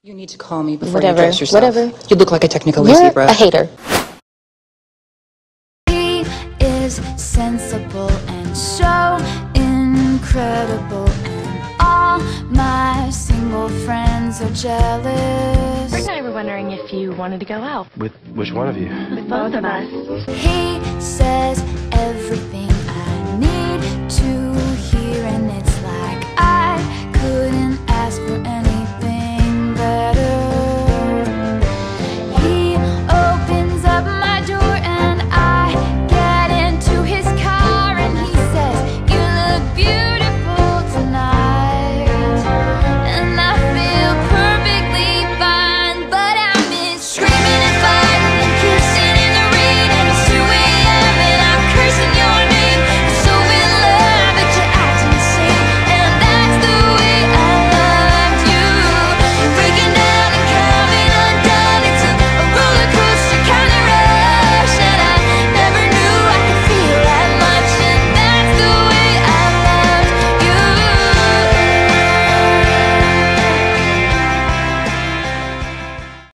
You need to call me before you dress yourself. Whatever. You look like a technical You're zebra. a hater. He is sensible and so incredible, and all my single friends are jealous. Rick and I were wondering if you wanted to go out. With which one of you? With both of us. He says everything I need to